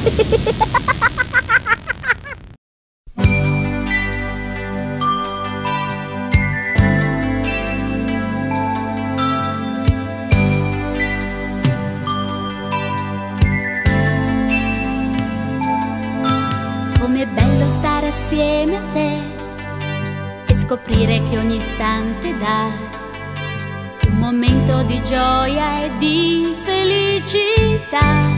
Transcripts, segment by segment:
Com'è bello stare assieme a te e scoprire che ogni istante dà un momento di gioia e di felicità.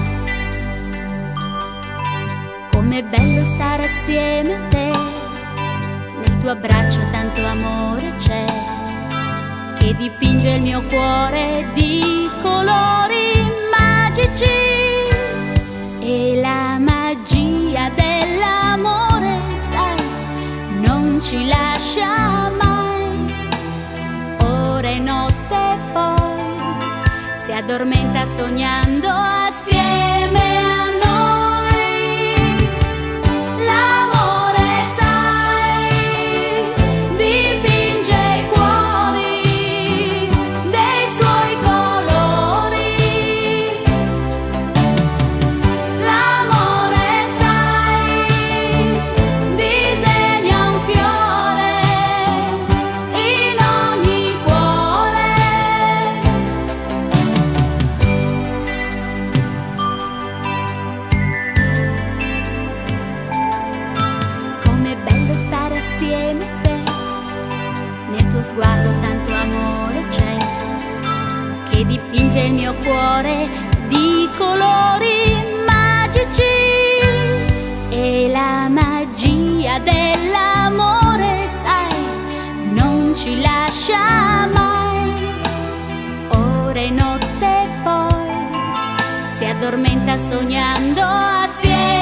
Com'è bello stare assieme a te, nel tuo abbraccio tanto amore c'è, che dipinge il mio cuore di colori magici. E la magia dell'amore, sai, non ci lascia mai. Ore e notte poi si addormenta sognando assieme a noi. L'amore, sai, dipinge i cuori dei suoi colori. L'amore, sai, disegna un fiore in ogni cuore. Com'è bello stare assieme a te, nel tuo sguardo tanto amore c'è, che dipinge il mio cuore di colori magici. E la magia dell'amore, sai, non ci lascia mai. Ore e notte poi si addormenta sognando assieme.